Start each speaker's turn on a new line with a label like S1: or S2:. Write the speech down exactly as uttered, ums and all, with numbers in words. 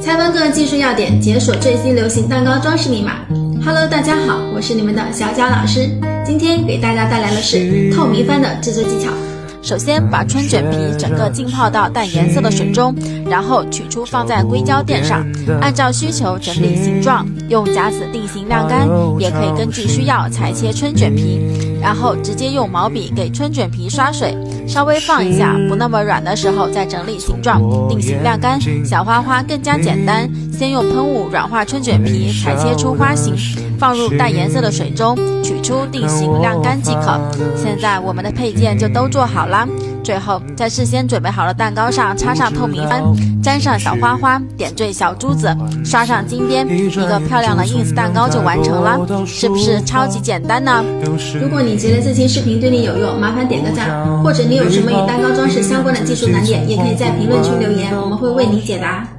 S1: 拆分个技术要点，解锁最新流行蛋糕装饰密码。Hello， 大家好，我是你们的小贾老师，今天给大家带来的是透明帆的制作技巧。
S2: 首先把春卷皮整个浸泡到淡颜色的水中，然后取出放在硅胶垫上，按照需求整理形状，用夹子定型晾干，也可以根据需要裁切春卷皮，然后直接用毛笔给春卷皮刷水，稍微放一下，不那么软的时候再整理形状，定型晾干。小花花更加简单，先用喷雾软化春卷皮，裁切出花形，放入淡颜色的水中，取出定型晾干即可。现在我们的配件就都做好啦。最后在事先准备好的蛋糕上插上透明帆，粘上小花花，点缀小珠子，刷上金边，一个漂亮的 ins 蛋糕就完成了，是不是超级简单呢？
S1: 如果你觉得这期视频对你有用，麻烦点个赞，或者你有什么与蛋糕装饰相关的技术难点，也可以在评论区留言，我们会为你解答。